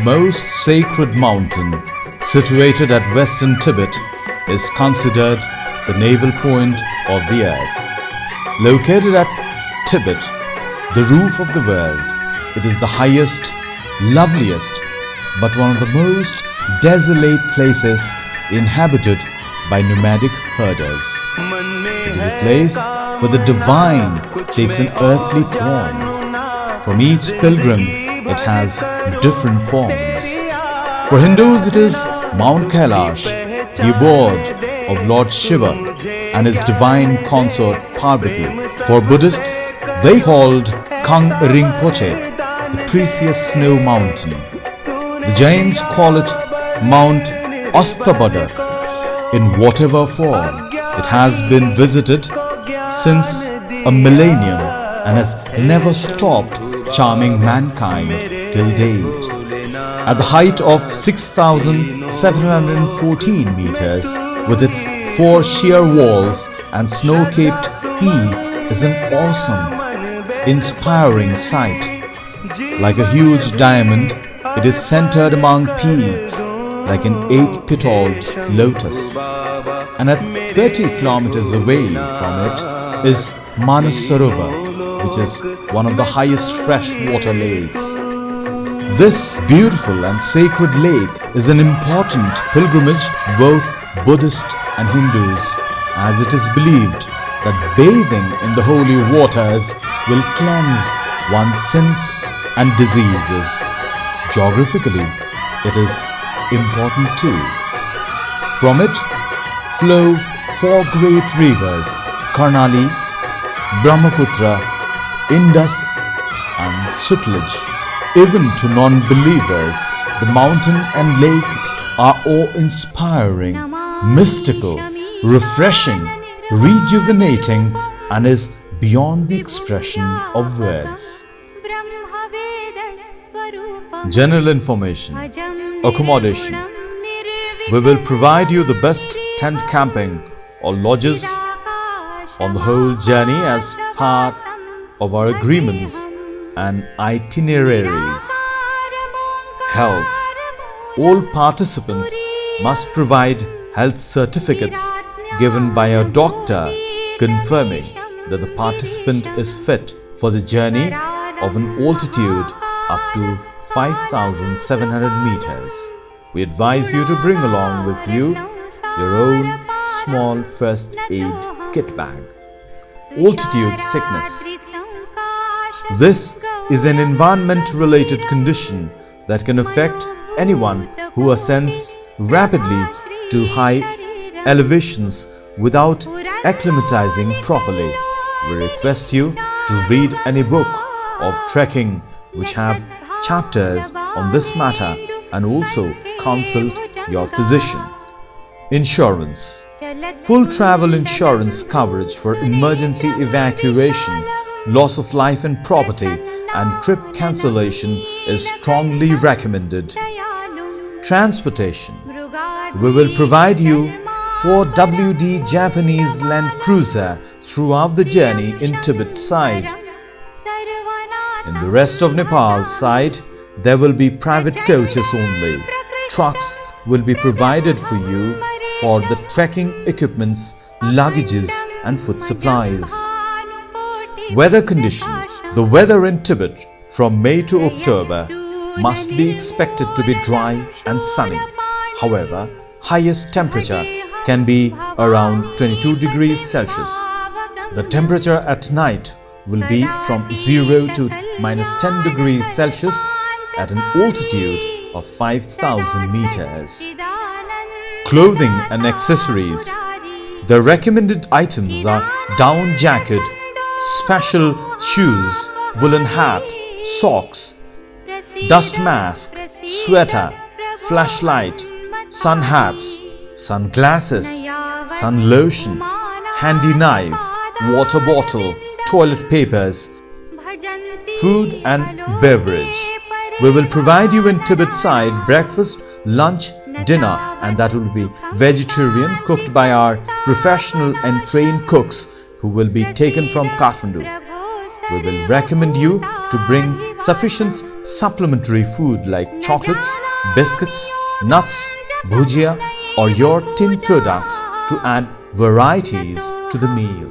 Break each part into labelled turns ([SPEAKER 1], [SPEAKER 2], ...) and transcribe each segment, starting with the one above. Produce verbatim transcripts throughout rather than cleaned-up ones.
[SPEAKER 1] most sacred mountain situated at western Tibet is considered the navel point of the earth. Located at Tibet, the roof of the world, it is the highest, loveliest, but one of the most desolate places inhabited by nomadic herders. It is a place where the divine takes an earthly form. From each pilgrim, it has different forms. For Hindus, it is Mount Kailash, the abode of Lord Shiva and his divine consort Parvati. For Buddhists, they called Kang Rinpoche, the precious snow mountain. The Jains call it Mount Astabada. In whatever form, it has been visited since a millennium and has never stopped charming mankind till date. At the height of six thousand seven hundred fourteen meters, with its four sheer walls and snow-capped peak, is an awesome, inspiring sight. Like a huge diamond, it is centered among peaks, like an eight-petalled lotus. And at thirty kilometers away from it is Manas Sarovar, which is one of the highest freshwater lakes. This beautiful and sacred lake is an important pilgrimage both Buddhist and Hindus, as it is believed that bathing in the holy waters will cleanse one's sins and diseases. Geographically, it is important too. From it flow four great rivers: Karnali, Brahmaputra, Indus and Sutlej. Even to non-believers, the mountain and lake are awe-inspiring, mystical, refreshing, rejuvenating, and is beyond the expression of words. General information: accommodation. We will provide you the best tent camping or lodges on the whole journey as part of our agreements and itineraries. Health. All participants must provide health certificates given by a doctor confirming that the participant is fit for the journey of an altitude up to five thousand seven hundred meters. We advise you to bring along with you your own small first aid kit bag. Altitude sickness. This is an environment-related condition that can affect anyone who ascends rapidly to high elevations without acclimatizing properly. We request you to read any book of trekking which have chapters on this matter and also consult your physician. Insurance. Full travel insurance coverage for emergency evacuation, loss of life and property, and trip cancellation is strongly recommended. Transportation. We will provide you four W D Japanese Land Cruiser throughout the journey in Tibet side. In the rest of Nepal side, there will be private coaches only. Trucks will be provided for you for the trekking equipments, luggages and food supplies. Weather conditions. The weather in Tibet from May to October must be expected to be dry and sunny. However, highest temperature can be around twenty-two degrees Celsius. The temperature at night will be from zero to minus ten degrees Celsius at an altitude of five thousand meters. Clothing and accessories. The recommended items are down jacket, special shoes, woolen hat, socks, dust mask, sweater, flashlight, sun hats, sunglasses, sun lotion, handy knife, water bottle, toilet papers, food and beverage. We will provide you in Tibet side breakfast, lunch, dinner, and that will be vegetarian, cooked by our professional and trained cooks who will be taken from Kathmandu. we will recommend you to bring sufficient supplementary food like chocolates, biscuits, nuts, bhujia or your tin products to add varieties to the meal.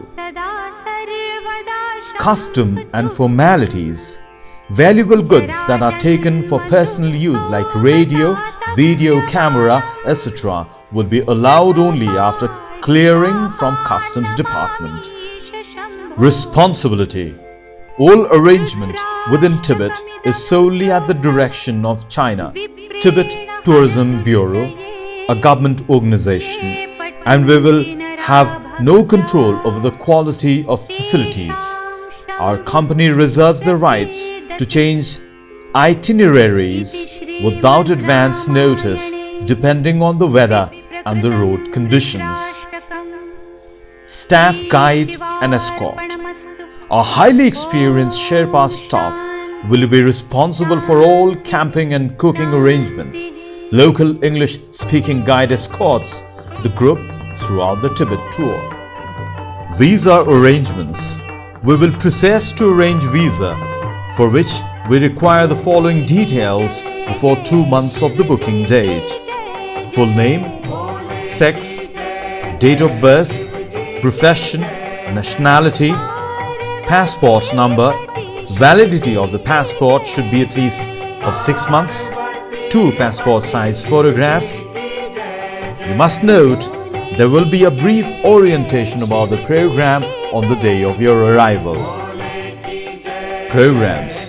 [SPEAKER 1] Custom and formalities. Valuable goods that are taken for personal use like radio, video camera, et cetera will be allowed only after clearing from Customs Department. Responsibility. All arrangement within Tibet is solely at the direction of China Tibet Tourism Bureau, a government organization, and we will have no control over the quality of facilities. Our company reserves the rights to change itineraries without advance notice depending on the weather and the road conditions. Staff guide and escort. A highly experienced Sherpa staff will be responsible for all camping and cooking arrangements. Local English-speaking guide escorts the group throughout the Tibet tour. Visa arrangements. We will process to arrange visa, for which we require the following details before two months of the booking date: full name, sex, date of birth, profession, nationality, passport number. Validity of the passport should be at least of six months, two passport size photographs. You must note there will be a brief orientation about the program on the day of your arrival. Programs.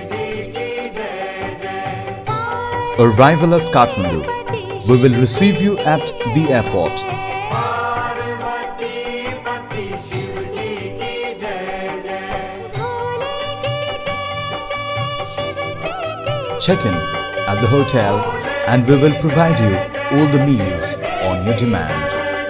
[SPEAKER 1] Arrival at Kathmandu. We will receive you at the airport. Check-in at the hotel and we will provide you all the meals on your demand.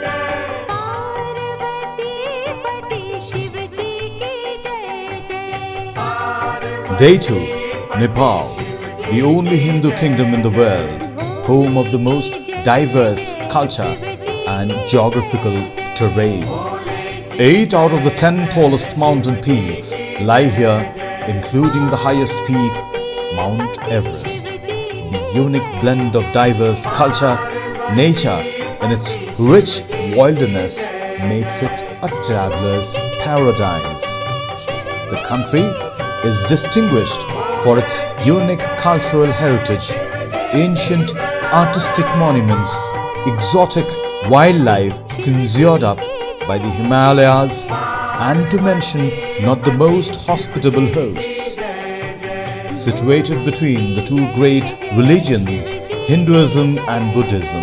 [SPEAKER 1] Day two. Nepal, the only Hindu kingdom in the world, home of the most diverse culture and geographical terrain. Eight out of the ten tallest mountain peaks lie here, including the highest peak, Mount Everest. The unique blend of diverse culture, nature and its rich wilderness makes it a traveler's paradise. The country is distinguished for its unique cultural heritage, ancient artistic monuments, exotic wildlife conjured up by the Himalayas, and to mention not the most hospitable hosts. Situated between the two great religions, Hinduism and Buddhism,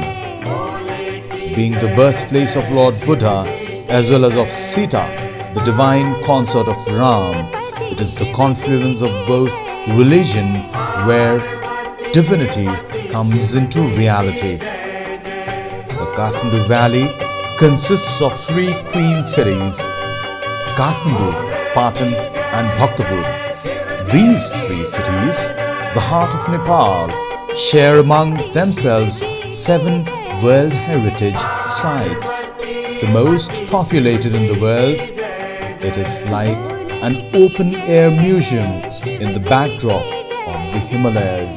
[SPEAKER 1] being the birthplace of Lord Buddha as well as of Sita, the divine consort of Ram, it is the confluence of both religion where divinity comes into reality. The Kathmandu Valley consists of three queen cities, Kathmandu, Patan and Bhaktapur. These three cities, the heart of Nepal, share among themselves seven World Heritage Sites. The most populated in the world, it is like an open-air museum in the backdrop of the Himalayas.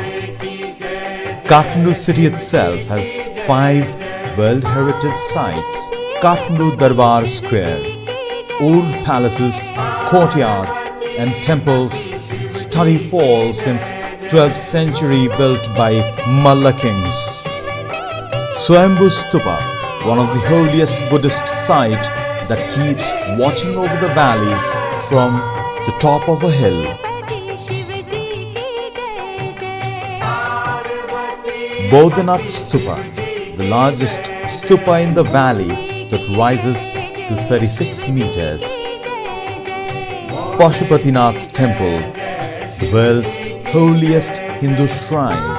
[SPEAKER 1] Kathmandu city itself has five World Heritage Sites. Kathmandu Darbar Square, old palaces, courtyards and temples, study falls since twelfth century built by Malla kings. Swayambhu Stupa, one of the holiest Buddhist sites that keeps watching over the valley from the top of a hill. Bodhanath Stupa, the largest stupa in the valley that rises to thirty-six meters. Pashupatinath Temple, the world's holiest Hindu shrine.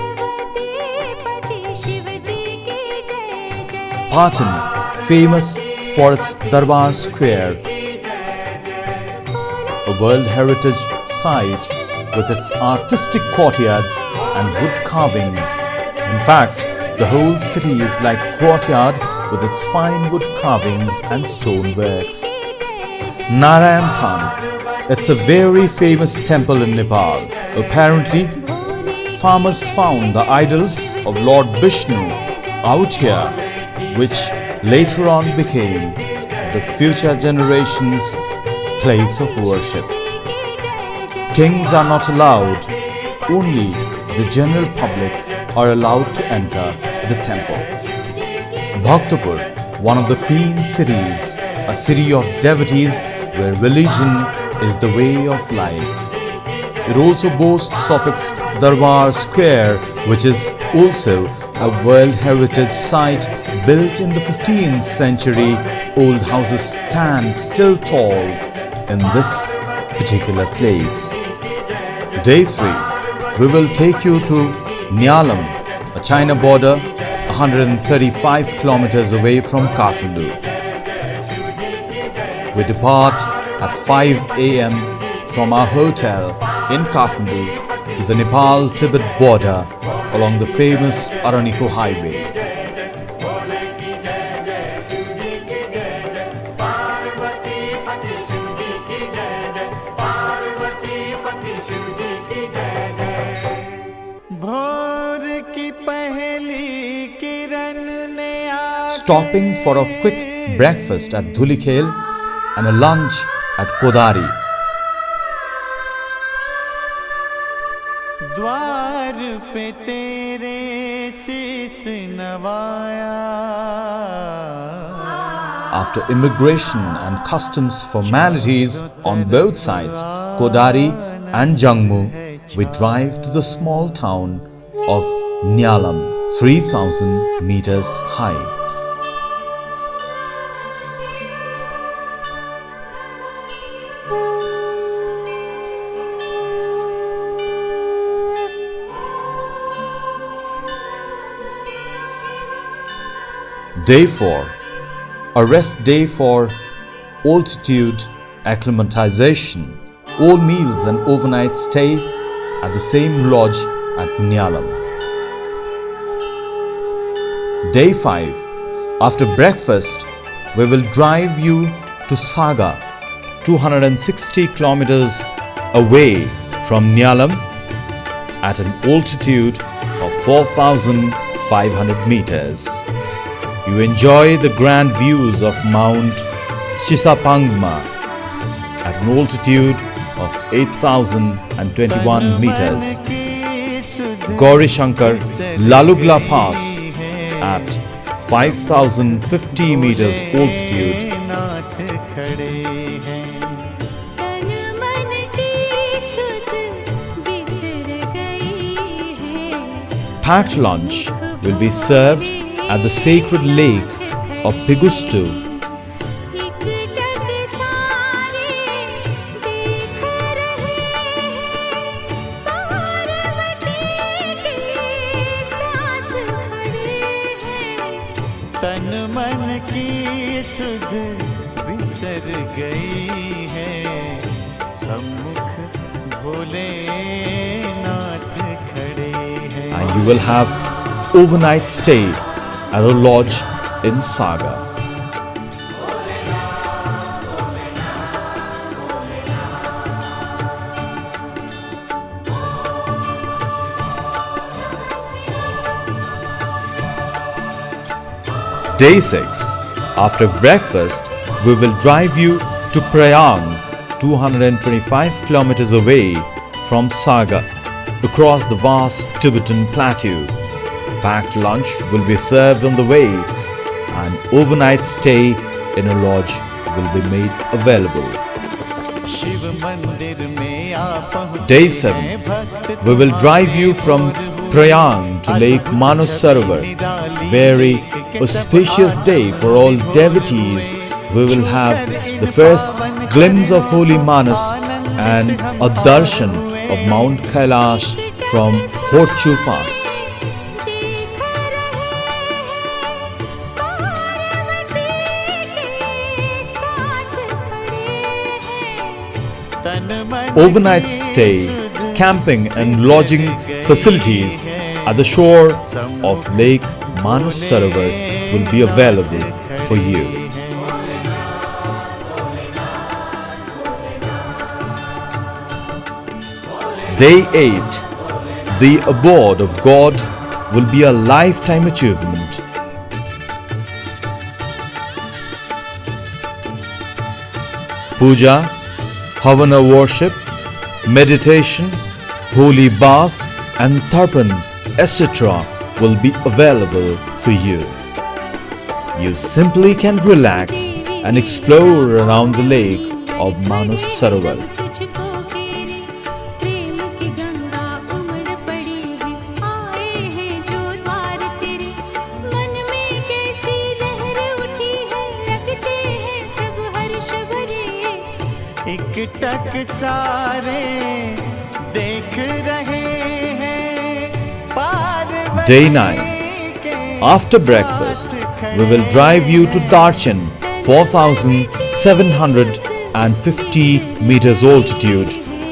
[SPEAKER 1] Patan, famous for its Darbar Square, a World Heritage Site with its artistic courtyards and wood carvings. In fact, the whole city is like a courtyard with its fine wood carvings and stone works. Narayan Than, It's a very famous temple in Nepal. Apparently, farmers found the idols of Lord Vishnu out here, which later on became the future generations' place of worship. Kings are not allowed, only the general public are allowed to enter the temple. Bhaktapur, one of the queen cities, a city of devotees where religion is the way of life. It also boasts of its Darbar Square, which is also a World Heritage Site built in the fifteenth century. Old houses stand still tall in this particular place. Day three, we will take you to Nyalam, a China border one hundred thirty-five kilometers away from Kathmandu. We depart at five A M from our hotel in Kathmandu to the Nepal-Tibet border along the famous Araniko Highway. Stopping for a quick breakfast at Dhulikhel and a lunch at Kodari. After immigration and customs formalities on both sides, Kodari and Jangmu, we drive to the small town of Nyalam, three thousand meters high. Day four, a rest day for altitude acclimatization, all meals and overnight stay at the same lodge at Nyalam. Day five, after breakfast, we will drive you to Saga, two hundred sixty kilometers away from Nyalam at an altitude of four thousand five hundred meters. You enjoy the grand views of Mount Shisapangma at an altitude of eight thousand twenty-one meters. Gauri Shankar Lalugla Pass at five thousand fifty meters altitude. Packed lunch will be served at the sacred lake of Pigustu.
[SPEAKER 2] तन मन की सुध बिसर गई है, सम्मुख भोलेनाथ खड़े हैं.
[SPEAKER 1] And you will have overnight stay at a lodge in Saga. Day six. After breakfast, we will drive you to Prayag, two hundred twenty-five kilometers away from Saga, across the vast Tibetan plateau. Packed lunch will be served on the way, and overnight stay in a lodge will be made available. Day seven. We will drive you from Prayag to Lake Manas Sarovar. Very auspicious day for all devotees. We will have the first glimpse of holy Manas and a darshan of Mount Kailash from Horchu Pass. Overnight stay, camping and lodging facilities at the shore of Lake Manas Sarovar will be available for you. Day eight. The abode of God will be a lifetime achievement. Puja, Havana worship, meditation, holy bath and tarpan, et cetera will be available for you. You simply can relax and explore around the lake of Manas Sarovar.
[SPEAKER 2] टक सारे देख रहे हैं Parvati.
[SPEAKER 1] Day nine. After breakfast, we will drive you to Darchan, four thousand seven hundred fifty meters altitude.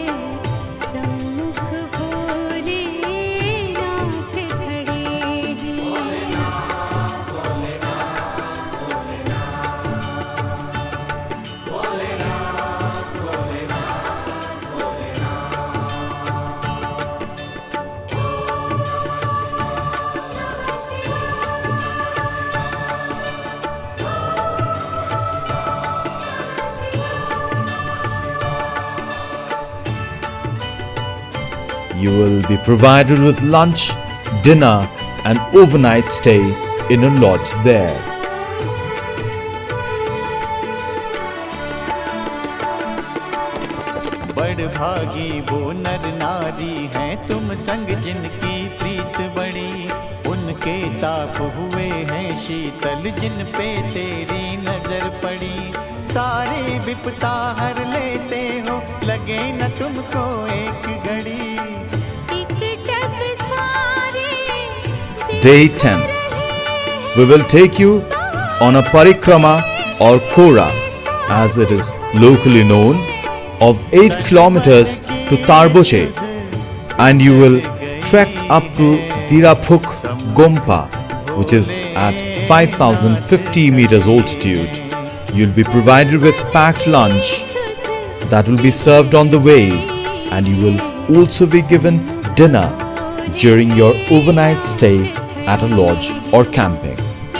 [SPEAKER 1] You will be provided with lunch, dinner and overnight stay in a lodge there.
[SPEAKER 2] बड़ भागी वो नर नारी हैं तुम संग जिनकी प्रीत बड़ी. उनके ताप हुए हैं शीतल जिन पे तेरी नजर पड़ी. सारी विपता हर लेते हो लगे न तुमको एक घड़ी.
[SPEAKER 1] Day ten. We will take you on a parikrama or kora, as it is locally known, of eight kilometers to Tarboche, and you will trek up to Diraphuk Gompa, which is at five thousand fifty meters altitude. You'll be provided with packed lunch that will be served on the way, and you will also be given dinner during your overnight stay at a lodge or camping.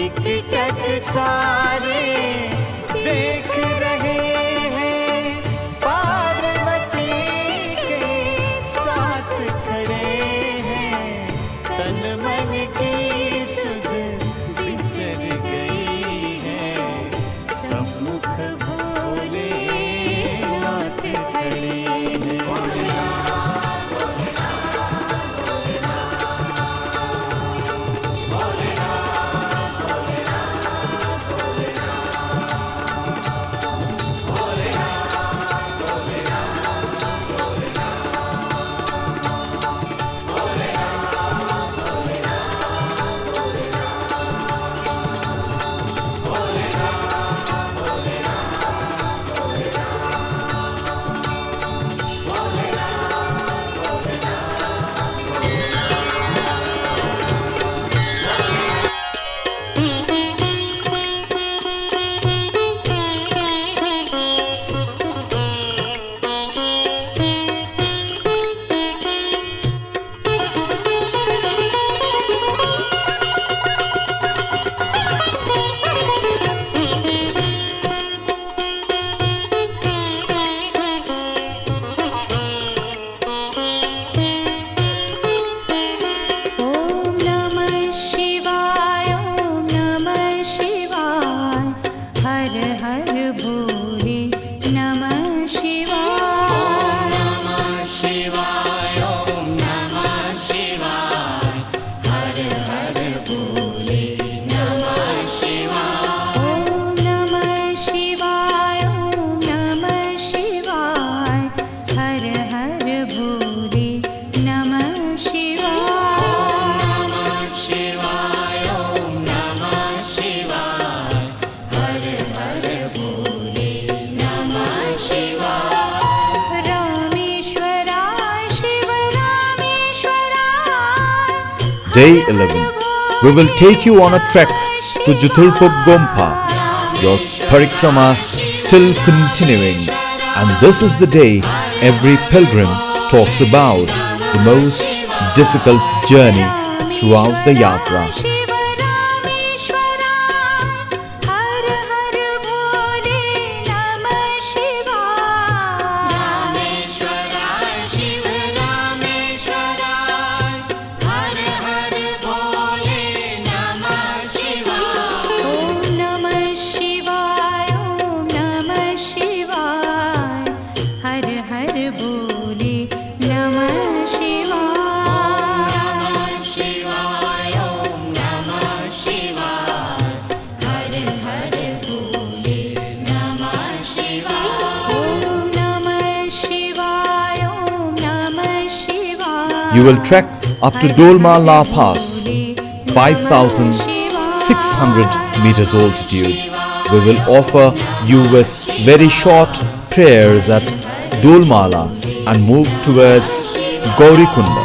[SPEAKER 1] Day eleven. We will take you on a trek to Jutulpuk Gompa. Your parikrama still continuing, and this is the day every pilgrim talks about the most difficult journey throughout the yatra. You will trek up to Dolma La Pass, five thousand six hundred meters altitude. We will offer you with very short prayers at Dolmala and move towards Gaurikunda.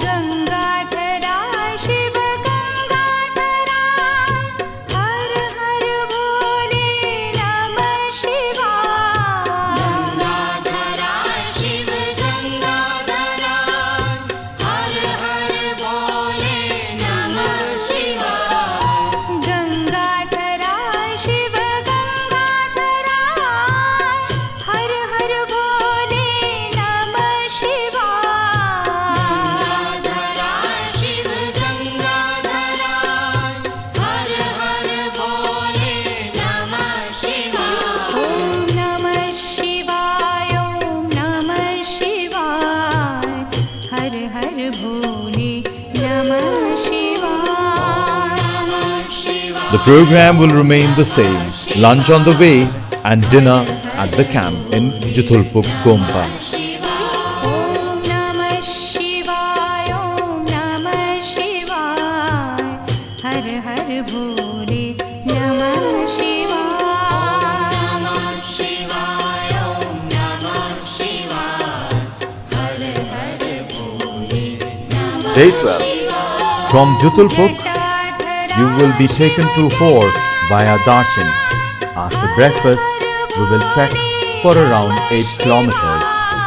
[SPEAKER 1] The program will remain the same, lunch on the way and dinner at the camp in Jutulpuk, Gompa. Day twelve. From Jutulpuk, you will be taken to Hor via Darchin. After breakfast, we will trek for around eight kilometers.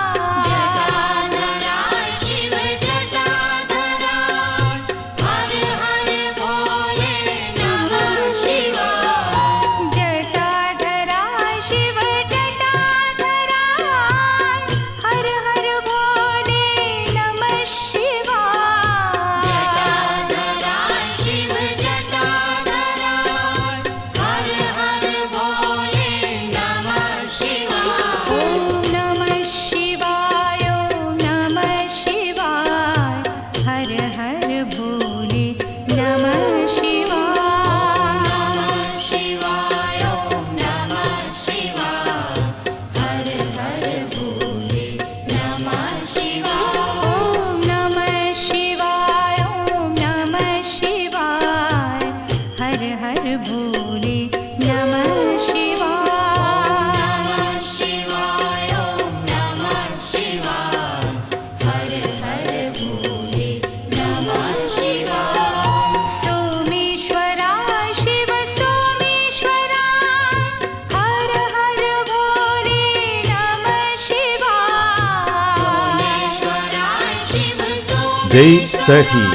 [SPEAKER 1] Day thirteen.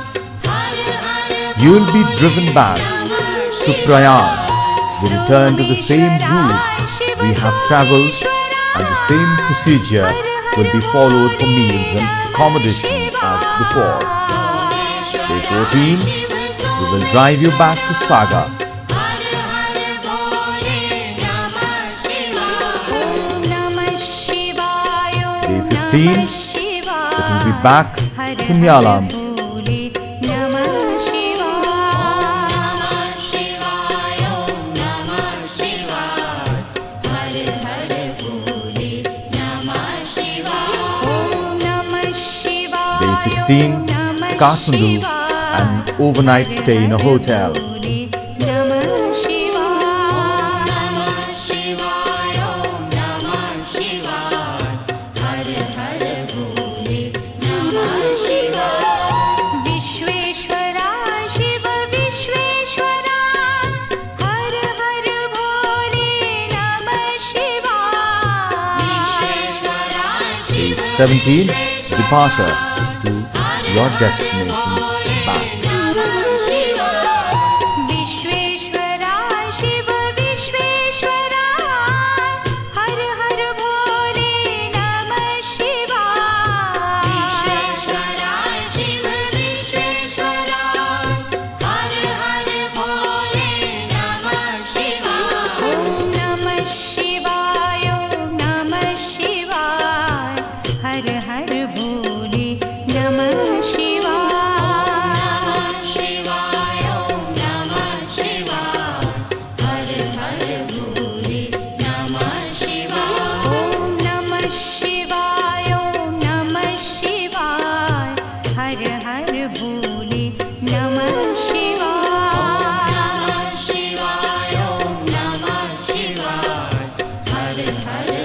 [SPEAKER 1] You will be driven back to Prayag. We return to the same route we have travelled and the same procedure will be followed for meals and accommodation as before. Day fourteen. We will drive you back to Saga. Day fifteen. It will be back to Nyalam. Day sixteen, Kathmandu, and overnight stay in a hotel. seventeen. Departure to your destinations back.
[SPEAKER 3] Her